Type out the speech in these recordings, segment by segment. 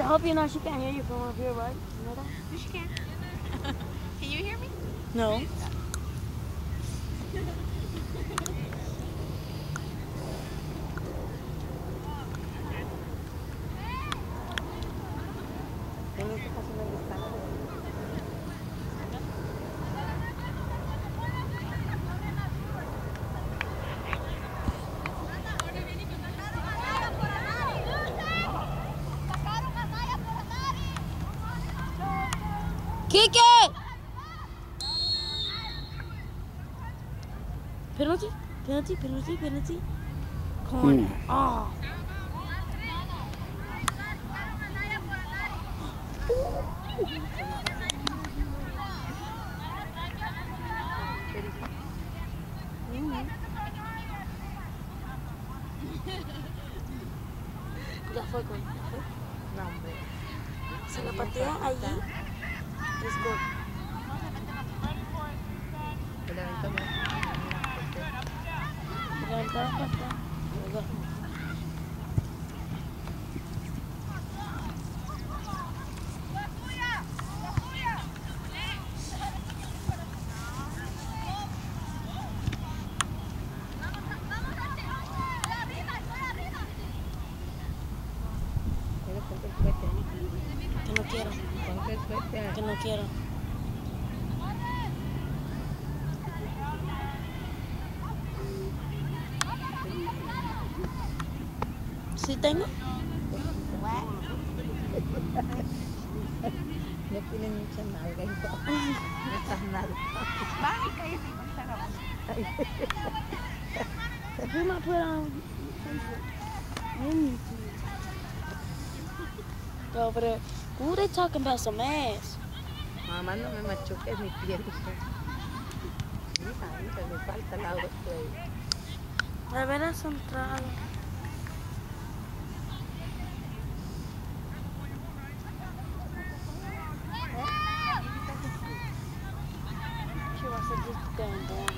hope you know she can't hear you from up here, right? You know that? She can. Can you hear me? No. Kike! Penalty? Penalty? Penalty? Penalty? Corner. Oh. Ya fue con. No, hombre. Se la patea allí. Es gol. Le aventó más. Le aventó la patea. Es gol. Que no quiero. Que no quiero. ¿Sí tengo? No tienen mucha nalga y todo. Muchas nalgas. Van y cállate con esa grabada. Do not put on Facebook. Yo, but who they talking about some ass? Mamá, no me machuques mi piel. Hija, me falta el agua. De veras son tragos. She wants to just stand down.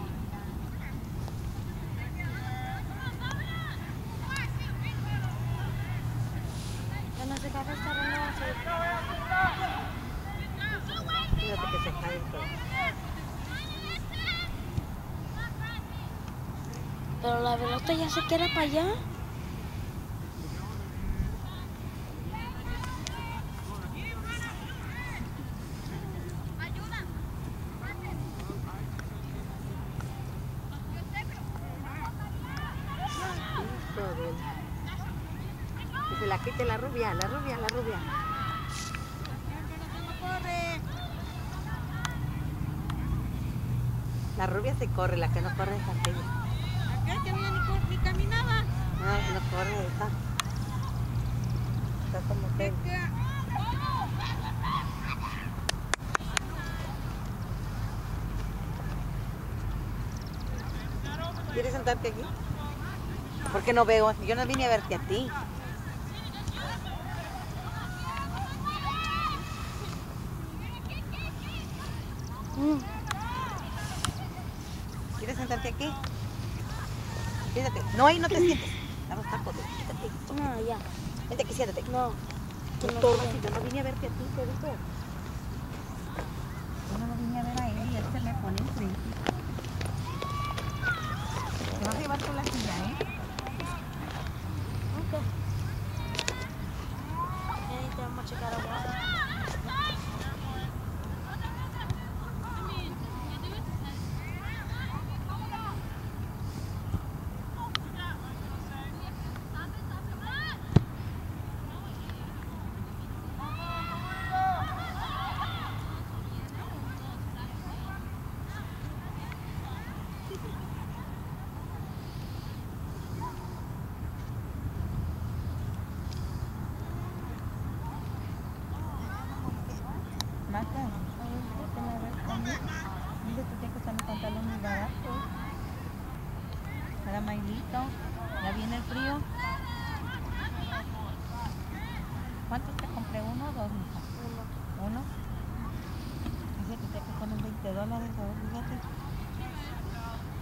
En ese café está hermoso. Fíjate que se cae todo. Pero la pelota ya se quiere para allá. Que se la quite la rubia, la rubia, la rubia. La rubia se corre, la que no corre es aquella. Aquella que ni caminaba. No, no corre, está. Está como que. ¿Quieres sentarte aquí? Porque no veo, yo no vine a verte a ti. ¿Quieres sentarte aquí? Siéntate. No, ahí no te sientes. Damos tacos, siéntate. No, ya. Vente aquí, siéntate. No. No estorbas, yo no vine a verte a ti, te digo. Yo no lo vine a ver a él y él se me pone enfrente. Te vas a llevar con la silla, ¿eh? Ok. Anything much you gotta watch. Marta, vete a ver conmigo. Mira, tú tienes que usar mi pantalón muy barato. Para Mailito, ya viene el frío. ¿Cuántos te compré? ¿Uno o dos, mija? ¿Uno? Dice que te ponen $20, fíjate.